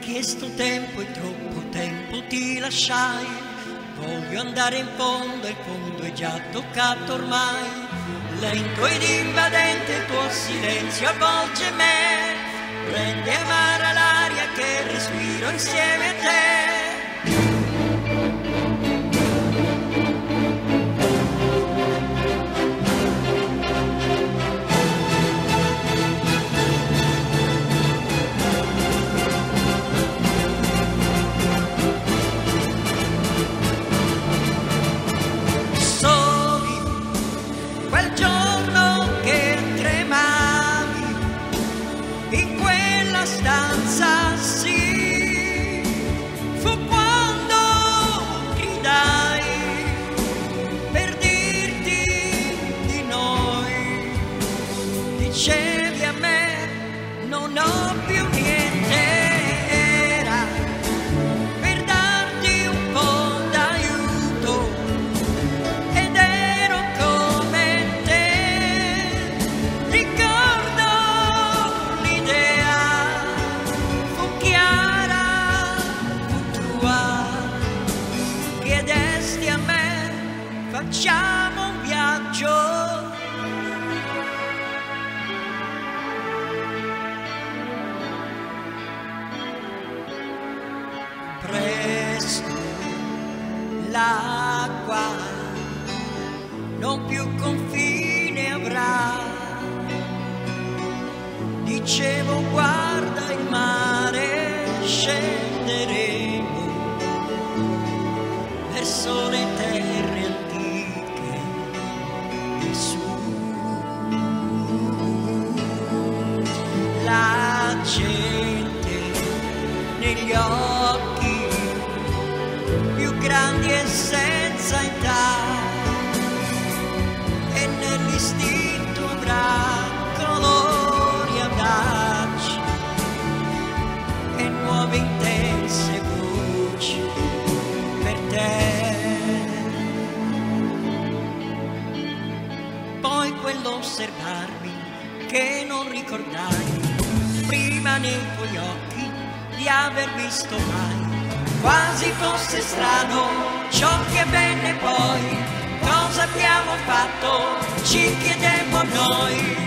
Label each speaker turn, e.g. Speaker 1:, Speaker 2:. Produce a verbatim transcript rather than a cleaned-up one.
Speaker 1: chiesto tempo e troppo tempo ti lasciai. Voglio andare in fondo, il fondo è già toccato ormai. Lento ed invadente il tuo silenzio avvolge me, rende amara l'aria che respiro insieme a te. In quella stanza sì, fu quando gridai per dirti di noi. Dicevi a me non ho più niente, era per darti un po' d'aiuto ed ero come te. Ricordo chiedesti a me, facciamo un viaggio. Presto l'acqua non più confine avrà. Dicevo guarda il mare, scenderemo verso le terre antiche di su. La gente negli occhi più grandi e senza età, e nell'istinto avrà colori audaci e nuove intense voci per te. Poi quell'osservarmi che non ricordai prima nei tuoi occhi di aver visto mai. Quasi fosse strano ciò che avvenne poi. Cosa abbiamo fatto? Ci chiedemmo noi.